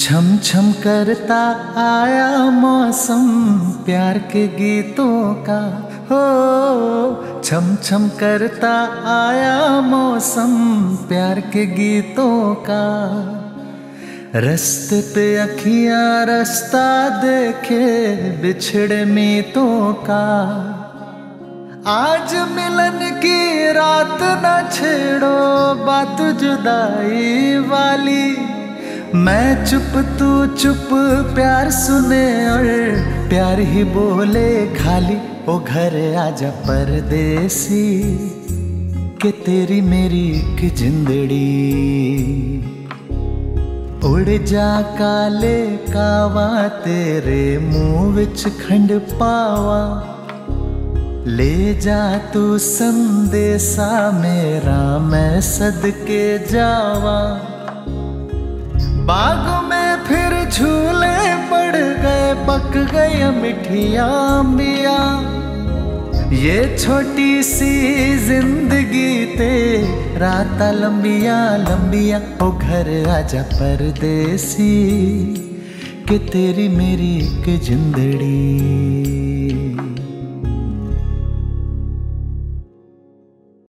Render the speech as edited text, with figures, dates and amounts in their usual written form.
छम छम करता आया मौसम प्यार के गीतों का। हो छम छम करता आया मौसम प्यार के गीतों का। रस्ते पे अखियां रास्ता देखे बिछड़े मीतों का। आज मिलन की रात न छेड़ो बात जुदाई वाली। मैं चुप तू चुप प्यार सुने और प्यार ही बोले खाली। ओ घर आजा परदेसी कि तेरी मेरी एक जिंदड़ी। उड़ जा काले कावा तेरे मुंह विच खंड पावा। ले जा तू संदेशा मेरा मैं सदके जावा। बाग में फिर झूले पड़ गए पक गए मिठिया अंबिया। ये छोटी सी जिंदगी तेरा ता लंबिया लंबिया। ओ घर आजा परदेसी कि तेरी मेरी एक जिंदड़ी।